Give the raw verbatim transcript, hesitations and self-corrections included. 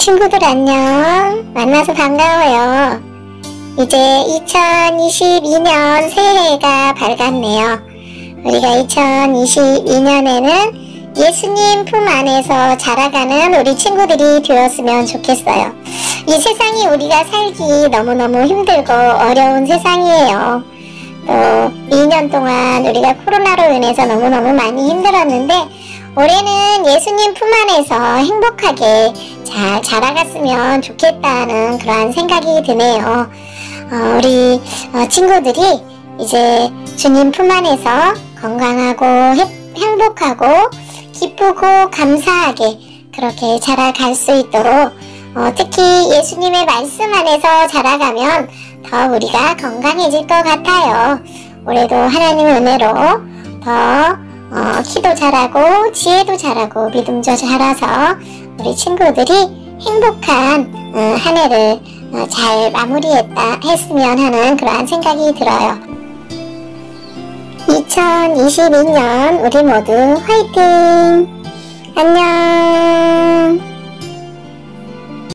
친구들 안녕. 만나서 반가워요. 이제 이천이십이 년 새해가 밝았네요. 우리가 이천이십이 년에는 예수님 품 안에서 자라가는 우리 친구들이 되었으면 좋겠어요. 이 세상이 우리가 살기 너무너무 힘들고 어려운 세상이에요. 또 이 년 동안 우리가 코로나로 인해서 너무너무 많이 힘들었는데 올해는 예수님 품 안에서 행복하게 잘 자라갔으면 좋겠다는 그러한 생각이 드네요. 어, 우리 어, 친구들이 이제 주님 품 안에서 건강하고 해, 행복하고 기쁘고 감사하게 그렇게 자라갈 수 있도록 어, 특히 예수님의 말씀 안에서 자라가면 더 우리가 건강해질 것 같아요. 올해도 하나님의 은혜로 더 어, 키도 잘하고 지혜도 잘하고 믿음도 잘해서 우리 친구들이 행복한 어, 한 해를 어, 잘 마무리했다 했으면 하는 그러한 생각이 들어요. 이천이십이 년 우리 모두 화이팅! 안녕!